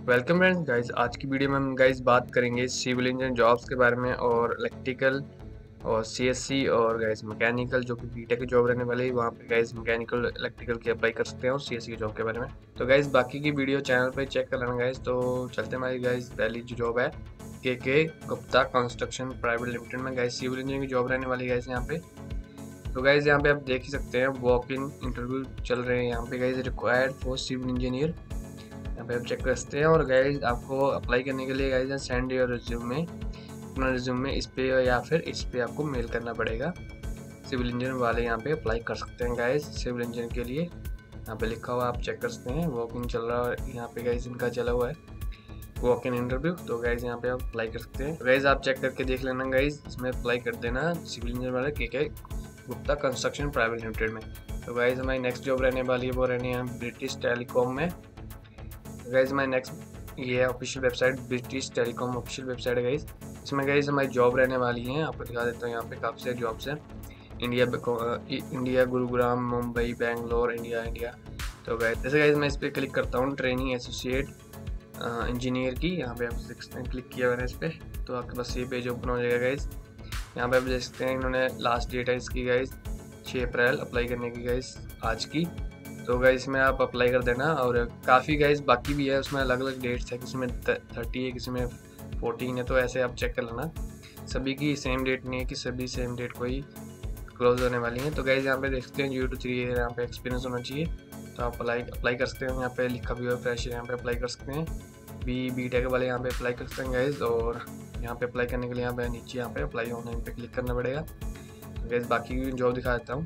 Welcome friends guys. आज की video में हम गाइस बात करेंगे सिविल इंजीनियर जॉब्स के बारे में और इलेक्ट्रिकल और सीएससी और गाइस मैकेनिकल जो कि बीटेक की जॉब रहने वाली है। वहाँ पे गाइस मैकेनिकल इलेक्ट्रिकल की अप्लाई कर सकते हैं और सीएससी की जॉब के बारे में। तो गाइस बाकी की वीडियो चैनल पे चेक कर लेना गाइस। तो चलते हैं हमारी गाइस पहली जो जॉब है के गुप्ता कंस्ट्रक्शन प्राइवेट लिमिटेड में गाइस सिविल इंजीनियर की जॉब रहने वाली है गाइस यहाँ पे। तो गाइस यहाँ पे आप देख ही सकते हैं वॉक इन इंटरव्यू चल रहे हैं यहाँ पे guys. Required for civil engineer यहाँ पे आप चेक कर सकते हैं। और गाइस आपको अप्लाई करने के लिए गाइस सेंड योर रिज्यूमे, अपना रिज्यूमे इस पे या फिर इस पे आपको मेल करना पड़ेगा। सिविल इंजीनियर वाले यहाँ पे अप्लाई कर सकते हैं गाइस सिविल इंजीनियर के लिए। यहाँ पे लिखा हुआ आप चेक कर सकते हैं वॉक इन चल रहा है यहाँ पे गाइस, इनका चला हुआ है वॉक इन इंटरव्यू। तो गाइस यहाँ पे आप अप्लाई कर सकते हैं। गाइस आप चेक करके देख लेना गाइस, इसमें अप्लाई कर देना सिविल इंजीनियर वाले के गुप्ता कंस्ट्रक्शन प्राइवेट लिमिटेड में। तो गाइस हमारी नेक्स्ट जॉब रहने वाली है वो रहनी है ब्रिटिश टेलीकॉम में। गाइस हमारी नेक्स्ट ये है official website, British Telecom official website है गाइस। इसमें गाइस हमारी जॉब रहने वाली है, आपको दिखा देता हूँ यहाँ पे काफ़ी सारी जॉब्स हैं। India Gurugram, Mumbai, Bangalore, India. तो गाइस जैसे गाइस मैं इस पर क्लिक करता हूँ ट्रेनिंग एसोसिएट इंजीनियर की, यहाँ पे आप देख सकते हैं। क्लिक किया मैंने इस पर तो आपके पास ये पेज ओपन हो जाएगा गाइस। यहाँ पे आप देख सकते हैं इन्होंने लास्ट डेट है इसकी गाइस 6 अप्रैल अप्लाई करने की गाइस आज की। तो गाइस इसमें आप अप्लाई कर देना। और काफ़ी गाइस बाकी भी है, उसमें अलग अलग डेट्स है, किसी में 30 है, किसी में 14 है। तो ऐसे आप चेक कर लेना, सभी की सेम डेट नहीं है कि सभी सेम डेट को ही क्लोज होने वाली हैं। तो गाइस यहाँ पे देख सकते हैं 0 to 3 ईयर यहाँ पे एक्सपीरियंस होना चाहिए। तो आप अप्लाई कर सकते हैं। यहाँ पे लिखा भी हुआ फ्रेशर यहाँ पे अप्लाई कर सकते हैं। बीटेक वाले यहाँ पे अप्लाई कर सकते हैं गाइस। और यहाँ पे अप्लाई करने के लिए यहाँ पे नीचे यहाँ पे अप्लाई ऑनलाइन पे क्लिक करना पड़ेगा। गाइस बाकी की जॉब दिखा देता हूँ।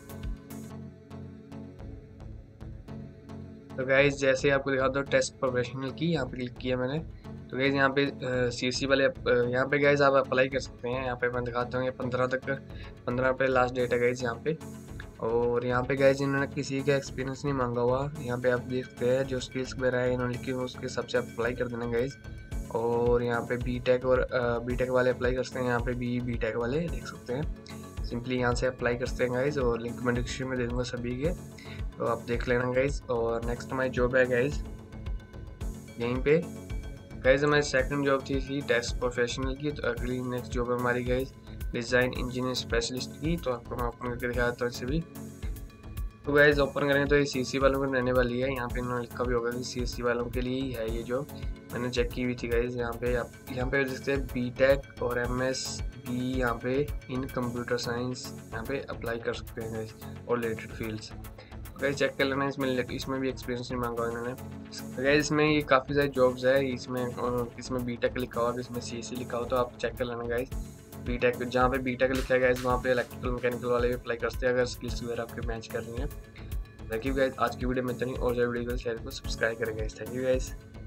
तो गाइस जैसे आपको दिखाता हूँ टेस्ट प्रोफेशनल की, यहाँ पे क्लिक किया मैंने। तो गाइस यहाँ पे सीएससी वाले यहाँ पे गाइस आप अप्लाई कर सकते हैं। यहाँ पे मैं दिखाता हूँ ये 15 पे लास्ट डेट है गाइस यहाँ पे। और यहाँ पे गाइस इन्होंने किसी का एक्सपीरियंस नहीं मांगा हुआ, यहाँ पे आप देख सकते हैं जो स्किल्स वगैरह है इन्होंने लिखी हुई उसके हिसाब से आप अप्लाई कर देना गाइस। और यहाँ पे बीटेक और बीटेक वाले अप्लाई कर सकते हैं, यहाँ पे बीटेक वाले देख सकते हैं। सिंपली यहाँ से अप्लाई कर सकते हैं गाइस और लिंक मैं डिस्क्रिप्शन में दे दूँगा सभी के, तो आप देख लेना गाइस। और नेक्स्ट हमारी जॉब है गाइस यहीं पे। गाइस हमारी सेकंड जॉब थी टेस्ट प्रोफेशनल की। तो अगली नेक्स्ट जॉब है हमारी गाइस डिज़ाइन इंजीनियर स्पेशलिस्ट की। तो आपको मैं ओपन करके दिखाता हूँ इसे भी। तो गाइस ओपन करेंगे तो ये सीएससी वालों को रहने वाली है। यहाँ पे इन्होंने लिखा भी होगा कि सीएससी वालों के लिए ही है ये जॉब, मैंने चेक की हुई थी गाइस। यहाँ पे आप देख सकते हैं बीटेक और एमएस भी यहाँ पे इन कंप्यूटर साइंस यहाँ पे अप्लाई कर सकते हैं गाइस और रिलेटेड फील्ड्स। गाइस चेक कर लेना, इसमें भी एक्सपीरियंस नहीं मांगा इन्होंने। गाइस इसमें ये काफ़ी सारी जॉब्स है, इसमें बीटेक लिखा हुआ, इसमें सीएससी लिखा हुआ। तो आप चेक कर लेना गाइस। बीटेक जहाँ पे बीटेक लिखा है गाइस वहाँ पे इलेक्ट्रिकल मैकेनिकल वाले भी अप्लाई करते हैं अगर स्किल्स वगैरह आपके मैच कर रही हैं। थैंक यू गाइस, आज की वीडियो में इतनी और जो वीडियो शेयर को सब्सक्राइब करें गाइस। Thank you guys.